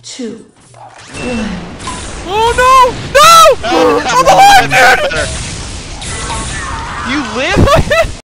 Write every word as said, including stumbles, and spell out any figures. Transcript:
two, one. Oh no! No! Oh, I'm alive, dude! You live?